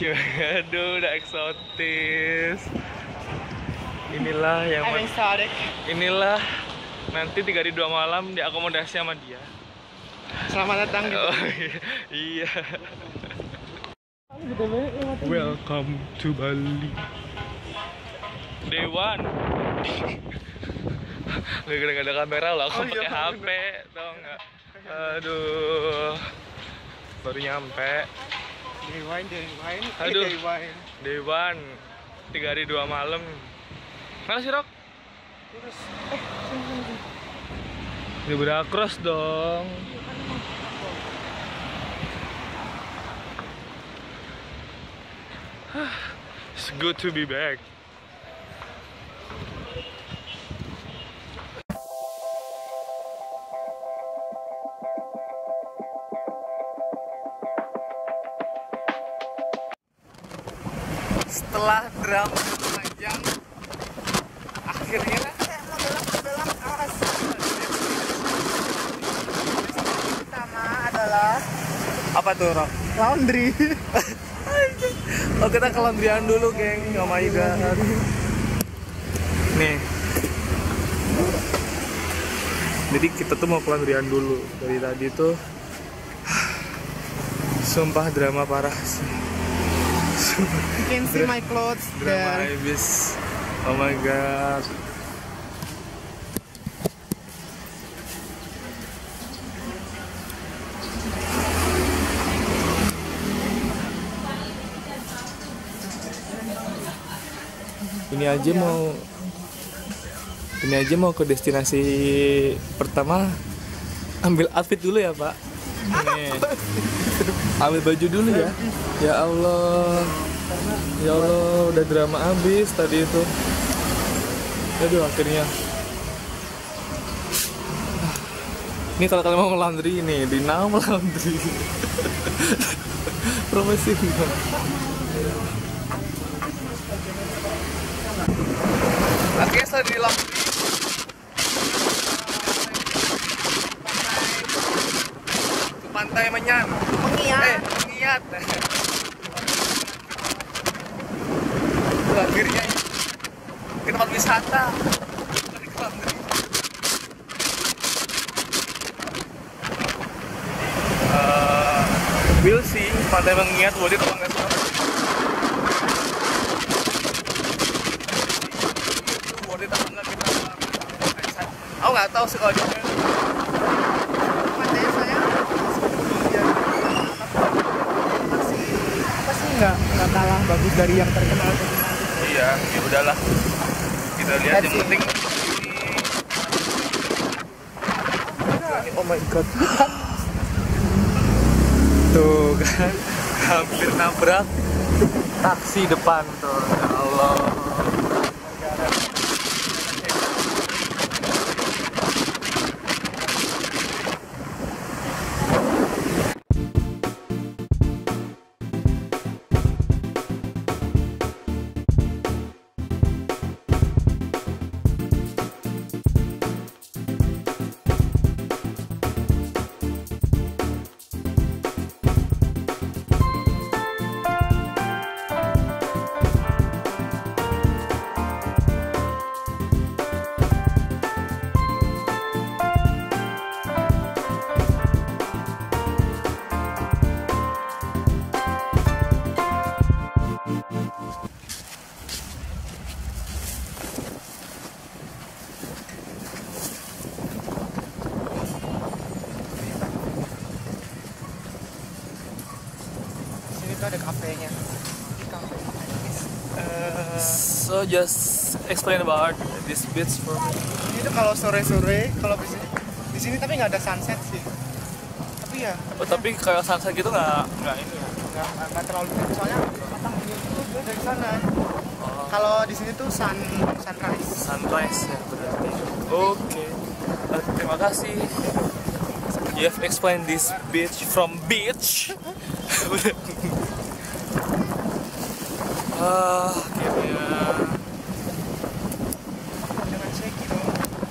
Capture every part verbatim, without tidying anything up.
Aduh, udah eksotis. Inilah yang I'm exotic. Inilah nanti tiga hari dua malam diakomodasi sama dia. Selamat datang gitu. Oh, iya. Welcome to Bali. Day one. Gak ada kamera loh, aku Oh, iya, pakai H P, tau nggak? Aduh, baru nyampe. Day one, day one. Aduh. Day one. Day one, tiga hari dua malam. Mana sih Rok? Terus, eh, sini sini. Zebra cross dong. It's good to be back. Setelah drama panjang, akhirnya Pertama adalah apa tuh Rok? laundry. Oh, kita ke laundryan dulu, geng. Oh my god. Nih. Jadi kita tuh mau ke laundryan dulu. Dari tadi tuh sumpah drama parah sih. You can see my clothes Drama there. habis. Oh my god. Ini aja mau Ini aja mau ke destinasi pertama, ambil outfit dulu ya, Pak. Nih. Ambil baju dulu ya. Ya Allah. Ya Allah, udah drama habis tadi itu. Aduh, akhirnya. Ini kalau kalian mau laundry ini di Now Laundry. Profesional. Akhirnya setelah di laundry, ke Pantai Menyan. Mengiat. Eh, Mengiat. Akhirnya ke tempat wisata. Dari ke laundry. Uh, we'll see Pantai Mengiat boleh atau enggak sih? Boleh atau enggak kita? Aku nggak tahu sih kalau di sana. Pantai saya masih apa sih nggak nggak kalah bagus dari yang terkenal. Iya, ya udahlah. Kita lihat yang penting. Oh my god. Tuh kan, hampir nabrak taksi depan tuh. Ya Allah. Ada kafenya. Di kafe. Uh, so just explain about this beach for me. Ini tuh kalau sore-sore, kalau di sini, di sini tapi nggak ada sunset sih. Tapi ya. Oh, tapi kayak sunset gitu nggak nggak ini ya? Nggak nggak terlalu soalnya matahari itu dia dari sana. Oh. Kalau di sini tuh sun sunrise. Sunrise ya berarti. Oke. Okay. Uh, terima kasih. You have explained this beach from beach. Ah, akhirnya. Jangan shaky dong.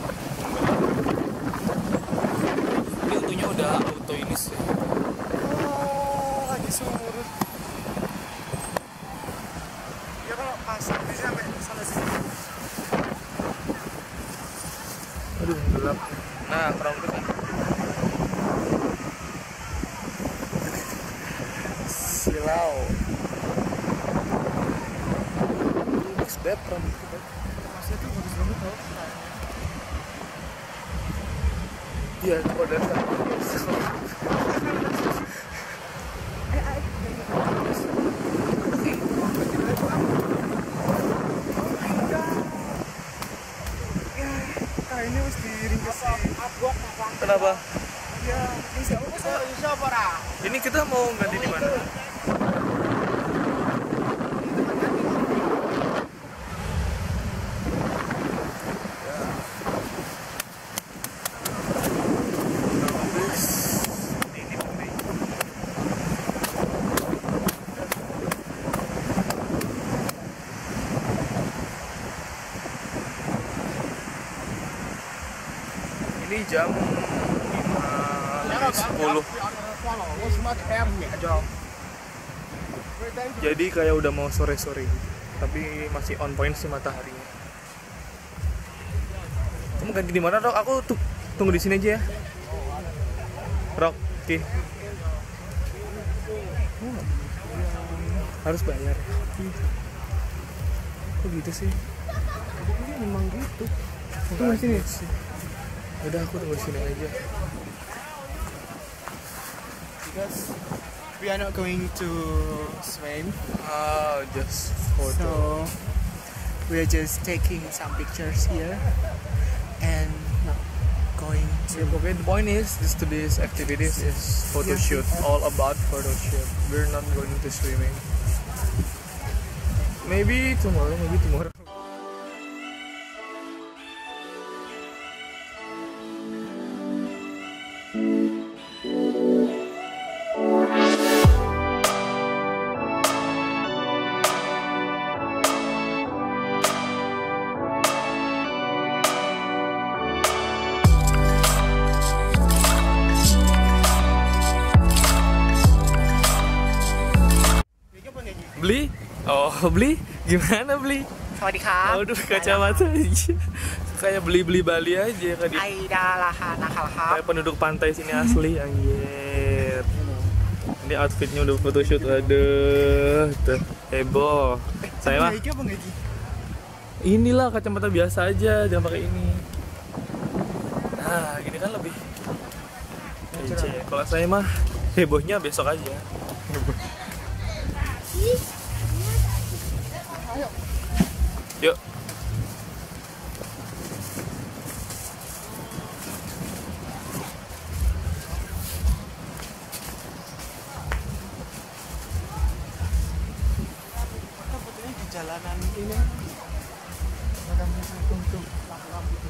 Ini untungnya udah auto ini sih. Oh, lagi surut. Rilau. Max Beb rambut kita. Masnya tuh bagus banget tau. Iya, kalau dari Nah ini mesti ringkas sih. kenapa? Ya, ini siapa? Siapa lah? Ini kita mau ganti di mana? Ini jam lima lebih sepuluh. Jadi kayak udah mau sore-sore gitu. Tapi masih on point sih mataharinya. Kamu ganti di mana, Rok? Aku tuh tunggu di sini aja ya. Rok, oke. Oh, harus bayar. Kok gitu sih? Ini memang gitu. Tunggu di sini. Udah, aku tunggu di sini aja. Because we are not going to swim, Ah, just photo. so we are just taking some pictures here and not going Yeah, to. okay, the point is, this today's activities is photo Yeah. shoot, all about photo shoot. We're not going to swimming. Maybe tomorrow, maybe tomorrow. Beli? Oh, beli? Gimana beli? Sawadika. Aduh, kacamata aja. Kayak beli-beli Bali aja kayak di Aida laha nakal kayak penduduk pantai sini asli, anjir. Ini outfitnya udah photoshoot, aduh, tuh heboh. Saya mah inilah kacamata biasa aja, jangan pakai ini. Nah, gini kan lebih kece. Kalau saya mah hebohnya besok aja. Yuk. di jalanan ini ada musim untuk lampu itu.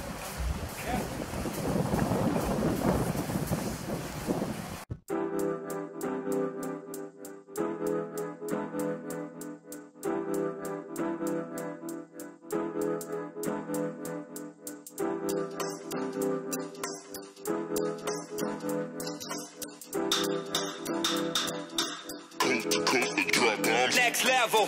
Next level.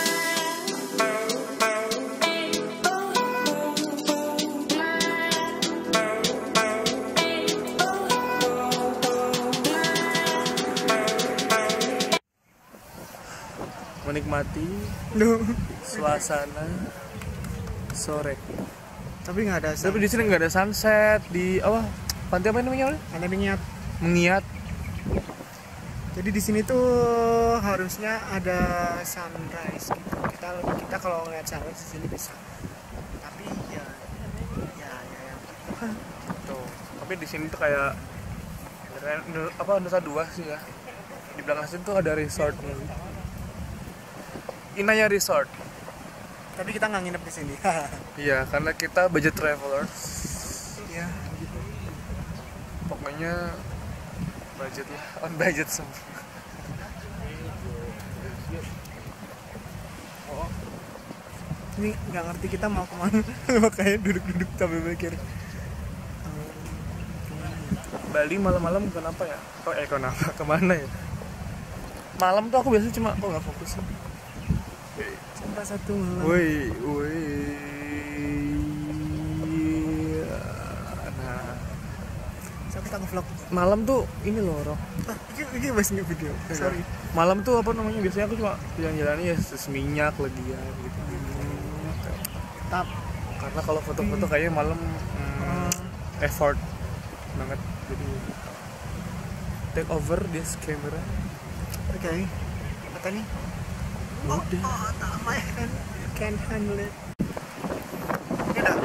Menikmati Loh, suasana sore. tapi nggak ada. Tapi di sini nggak ada sunset di apa? Pantai apa namanya? Ada minyak. Mengiat. Jadi di sini tuh harusnya ada sunrise gitu. Kita kita kalau ngeliat sunrise di sini bisa. Tapi ya ya ya, ya. Tuh. Tapi di sini tuh kayak kayak Nu- apa Nusa Dua sih ya. Di belakang sini tuh ada resortnya. Inaya Resort. Tapi kita nggak nginep di sini. Iya, karena kita budget travelers. Ya. Pokoknya budget lah, on budget semua. Ini nggak ngerti kita mau kemana. Makanya duduk-duduk sambil mikir. Bali malam-malam kenapa ya? Oh, eh kenapa? Kemana ya? Malam tuh aku biasanya cuma kok nggak fokus sih. Sampai satu malam. Woi, woi. Nah, Sampai kita nge-vlog. Malam tuh ini loh, Roh. Ah, ini ini masih nge-video. Sorry. Malam tuh apa namanya? Biasanya aku cuma jalan-jalan ya seminyak legian gitu. Tap. Karena kalau foto-foto kayaknya malam hmm, effort banget. Jadi take over this camera. Oke. Okay. Apa nih? Oh, Udah. oh, tak my hand can handle it. Ini dah.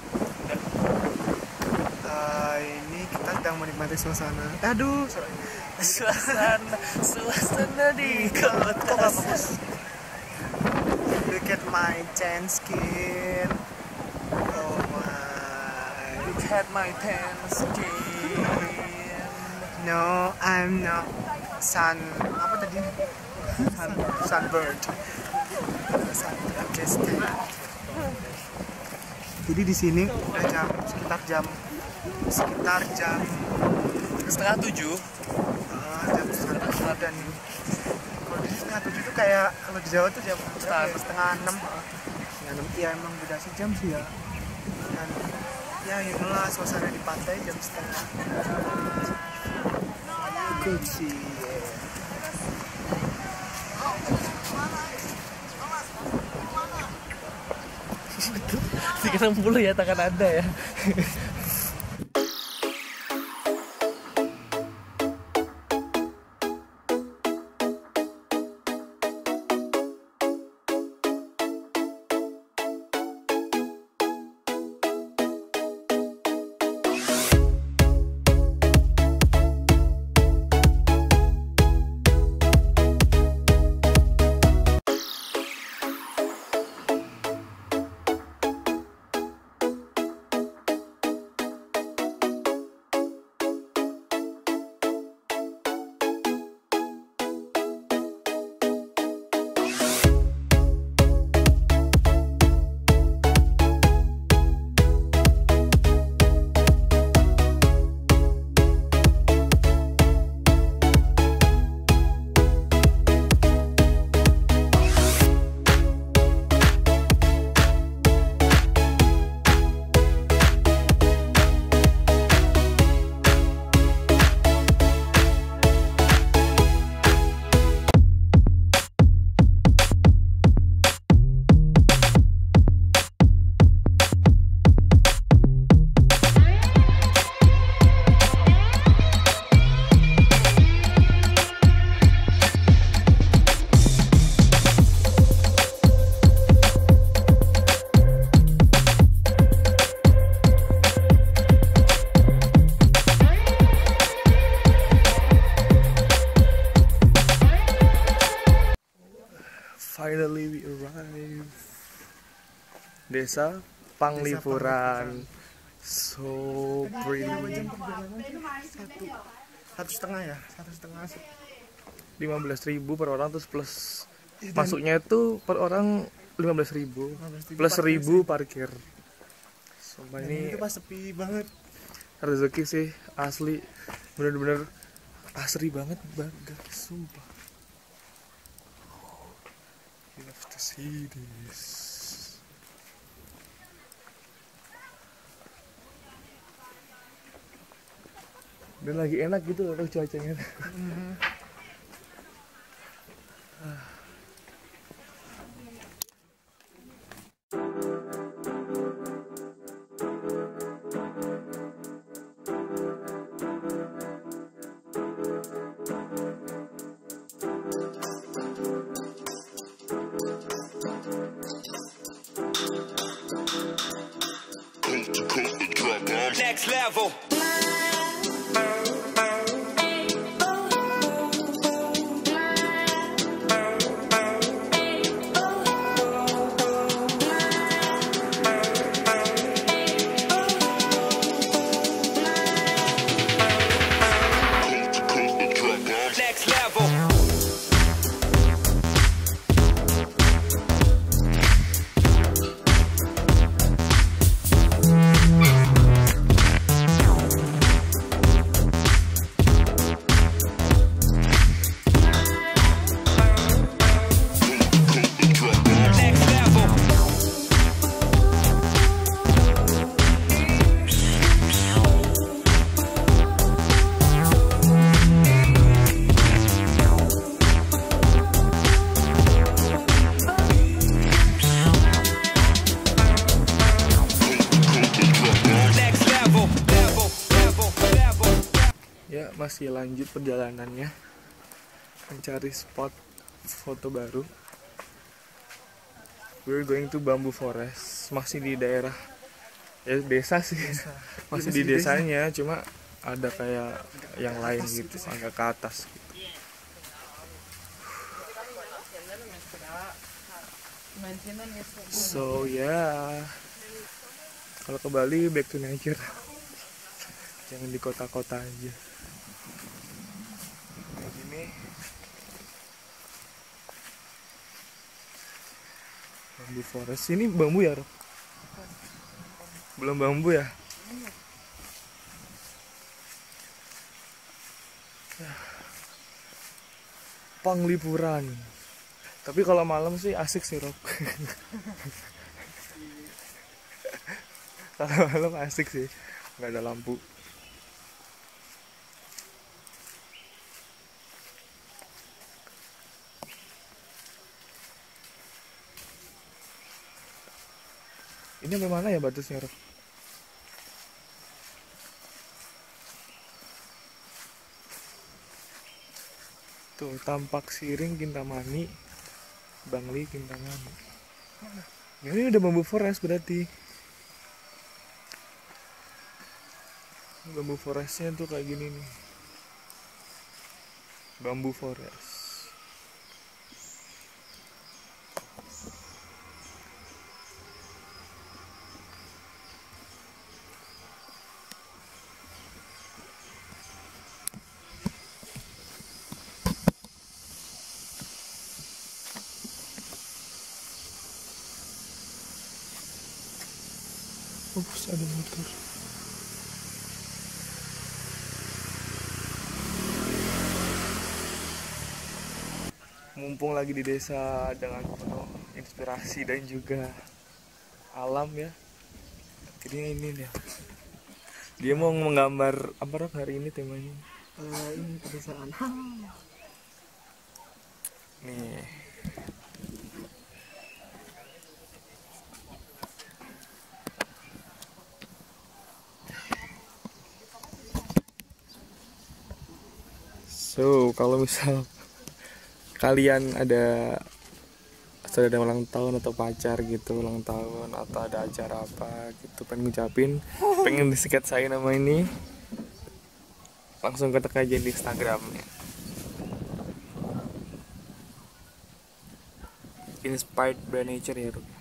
Uh, ini kita sedang menikmati suasana. Aduh, sorry. Suasana, suasana di kota. Look at my tan skin. Oh my. Look at my tan skin. No, I'm not sun. Apa tadi? Sun, sunbird. Sunbird. Just Jadi di sini udah jam sekitar jam sekitar jam Setengah tujuh. uh, jam setengah tujuh dan kalau di sini setengah tujuh itu kayak kalau di Jawa tuh jam setengah, ya? setengah enam. Setengah enam. Ya emang beda sih jam sih ya. Dan ya inilah suasana di pantai jam setengah. Good sih. Sekitar enam puluh ya tangan Anda ya. Finally we arrive. Desa Panglipuran. So pretty. Satu satu setengah ya, satu setengah. lima belas ribu per orang terus plus masuknya itu per orang lima belas ribu plus seribu parkir. Sumpah ini Itu pas sepi banget. rezeki sih asli, bener-bener asri banget banget, sumpah. You have to see this. Dan lagi enak gitu loh cuacanya. Mm-hmm. Next level. Next level. masih lanjut perjalanannya mencari spot foto baru. We're going to Bamboo Forest, masih di daerah ya desa sih, masih di desanya, cuma ada kayak yang lain gitu, agak ke atas gitu. So ya, yeah. Kalau ke Bali back to nature, jangan di kota-kota aja. Kayak gini. Bamboo Forest, ini bambu ya, Rob? Belum bambu ya? Penglipuran. Tapi kalau malam sih asik sih, Rob. Kalau malam asik sih, nggak ada lampu. Ini bagaimana ya batasnya, Rob? Tuh, Tampak Siring, Kintamani, Bangli, Kintamani. Ini udah Bamboo Forest berarti. Bamboo Forestnya tuh kayak gini nih. Bamboo Forest. Ups, ada motor. Mumpung lagi di desa dengan penuh inspirasi dan juga alam ya. Jadi ini dia. Dia mau menggambar apa, Rob, hari ini temanya? Uh, ini pedesaan. Nih. So, kalau misal kalian ada sudah ada ulang tahun atau pacar gitu, ulang tahun atau ada acara apa gitu, pengen ngucapin, pengen di-sketsain nama ini, langsung kontak aja di Instagramnya. Inspired by Nature ya, Ruk.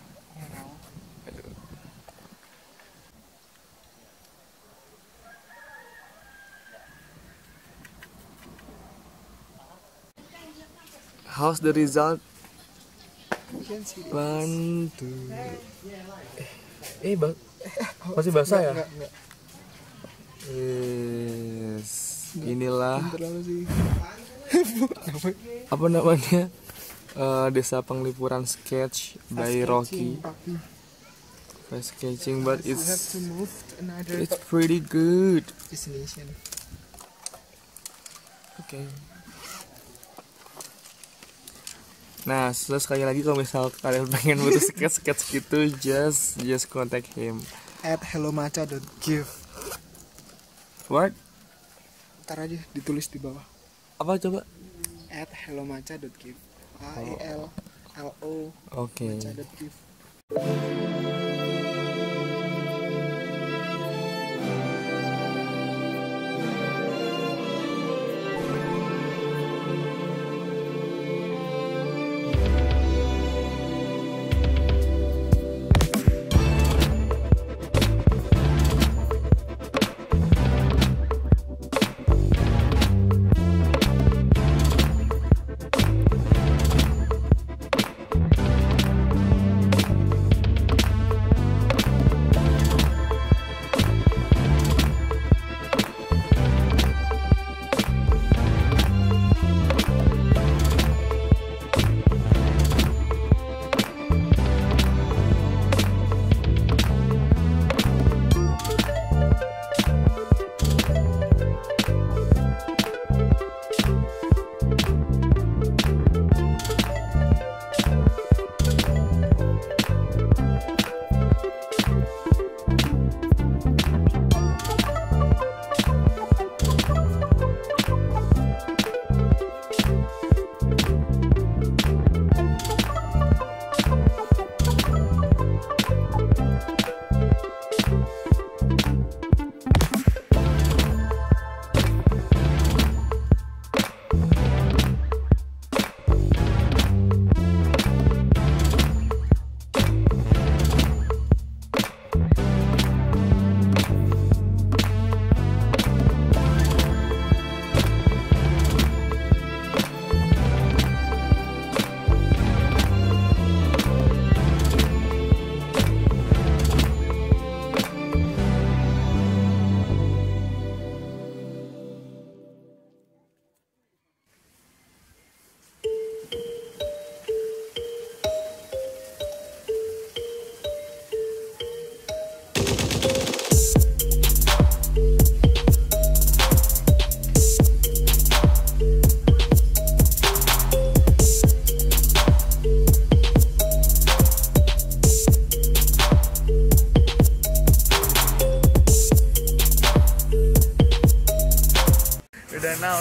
How's the result? Bantu. Eh, eh bang, masih basah ya? Yes, inilah apa namanya, uh, Desa Penglipuran sketch by Rocky. Fast sketching, but it's it's pretty good. Destination. Oke. Okay. Nah, terus sekali lagi kalau misal kalian pengen butuh sketch-sketch gitu, just just contact him at hellomacha dot give. What? Ntar aja ditulis di bawah. Apa coba? At hellomacha dot give. A E L L O Oke. macha dot give.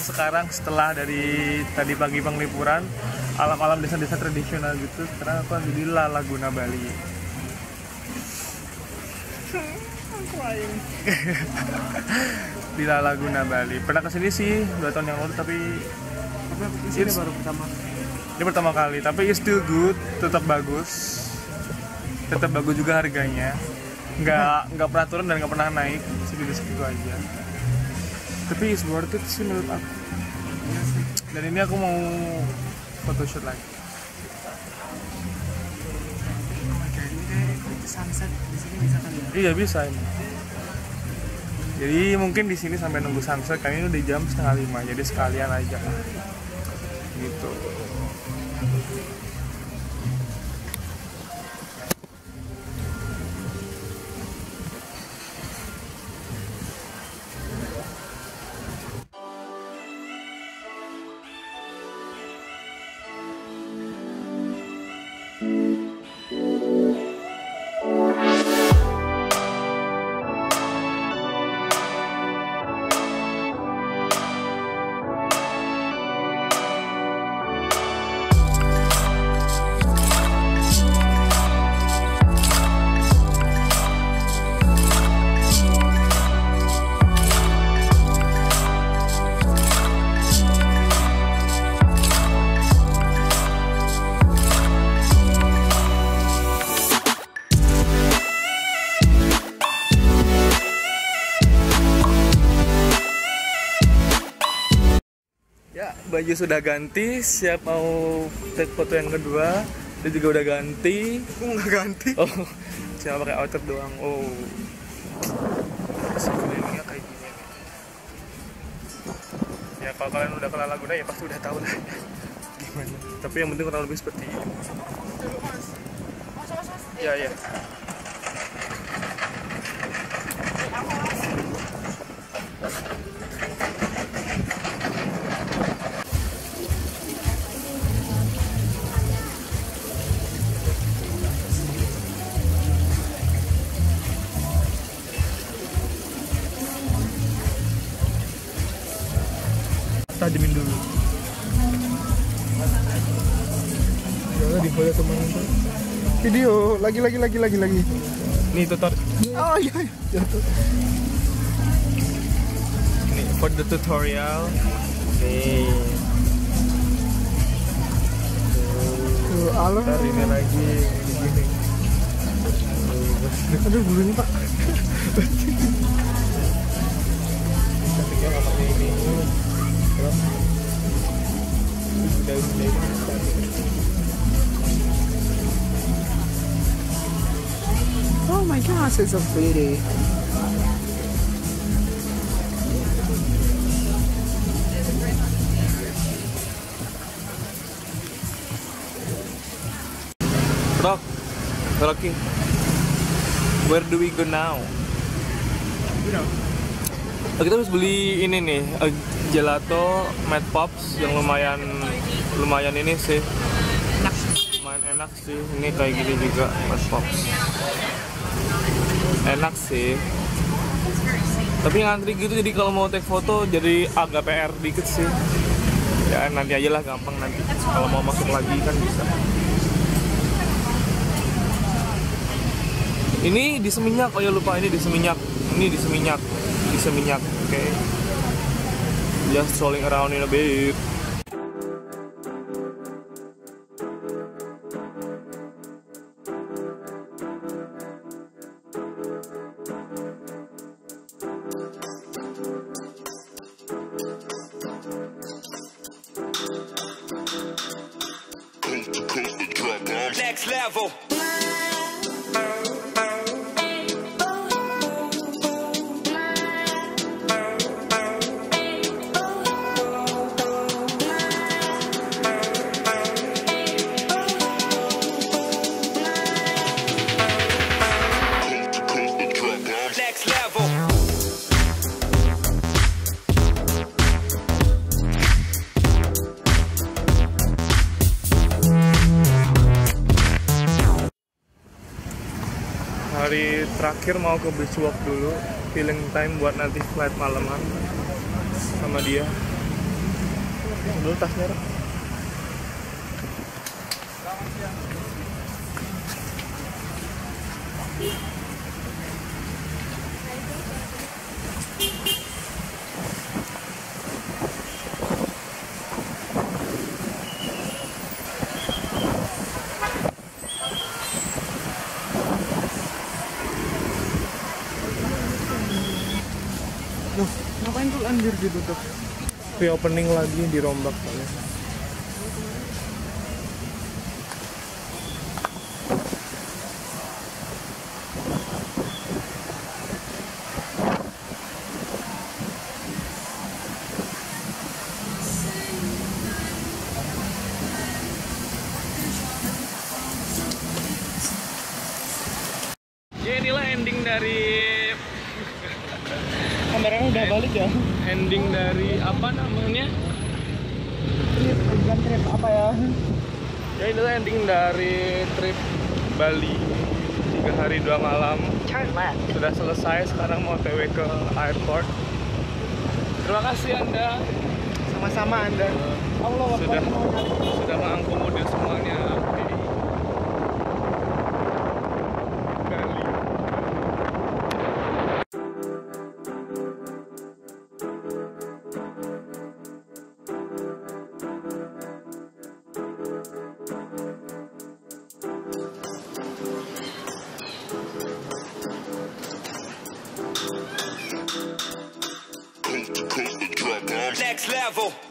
sekarang setelah dari tadi pagi penglipuran alam-alam desa-desa tradisional gitu, sekarang aku lagi di La Laguna Bali. Di La Laguna Bali. Pernah kesini sih dua tahun yang lalu, tapi ini baru pertama. Ini pertama kali, tapi it's still good, tetap bagus, tetap bagus juga harganya. Nggak nggak pernah turun dan nggak pernah naik, segitu-segitu aja. Tapi it's worth it sih menurut aku. Dan ini aku mau photoshoot lagi. Jadi kayak sunset di sini bisa kan ya? Iya bisa ini. Jadi mungkin di sini sampai nunggu sunset, kan ini udah jam setengah lima, jadi sekalian aja gitu. Ya, baju sudah ganti, siap mau take foto yang kedua. Dia juga udah ganti. Aku nggak ganti. Oh, siapa pakai outer doang. Oh, sekelilingnya kayak gini. Ya, kalau kalian udah kenal Laguna ya pasti udah tahu lah gimana. Tapi yang penting kurang lebih seperti ini. Ya, ya. Tajemin dulu. Jangan di foto teman itu. Video lagi lagi lagi lagi lagi. Nih tutor. Oh iya. iya. Nih for the tutorial. Nih. Tuh, alam. Ntar ini lagi begini. Aduh bulunya pak. Cantiknya nggak pakai ini. Sudah sudah. Oh my gosh, it's so pretty. Rock, Rocky. Where do we go now? Oh, kita harus beli ini nih, uh, gelato Mad Pops yang lumayan lumayan ini sih. Lumayan enak sih. Ini kayak gini juga Mad Pops. Enak sih. Tapi ngantri gitu, jadi kalau mau take foto jadi agak P R dikit sih. Ya nanti aja lah, gampang nanti. Kalau mau masuk lagi kan bisa. Ini di Seminyak, oh ya lupa, ini di Seminyak. Ini di Seminyak, di Seminyak, oke. Okay. Just strolling around in a bit. Next level. Next level. Hari terakhir mau ke beach walk dulu, feeling time buat nanti flight malaman sama dia. dulu tasnya. Loh, ngapain tuh anjir ditutup? Reopening lagi dirombak soalnya. Ya inilah ending dari Kameranya udah balik ya? ending dari apa namanya? Trip, bukan trip apa ya? Ya inilah ending dari trip Bali tiga hari dua malam. Sudah selesai, sekarang mau O T W ke airport. Terima kasih Anda. Sama-sama Anda. Allah Sudah sudah mengakomodir semuanya. Bali. Next level.